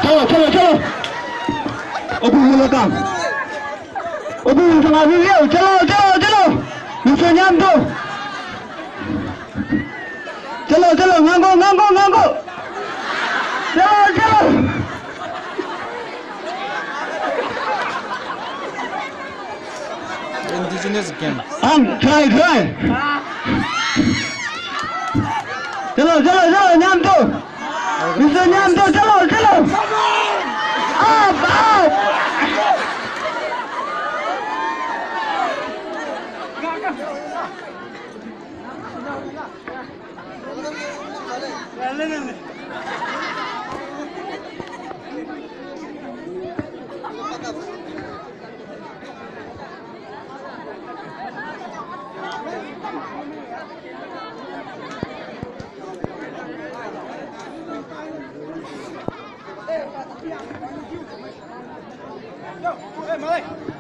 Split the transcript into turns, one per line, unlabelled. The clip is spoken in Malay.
चलो अबू belakang Abu tengah video चलो musuh nyam tu चलो nganggo चलो
indigenous game
try चलो nyam tu musuh nyam tu चलो up
Hey, Malay!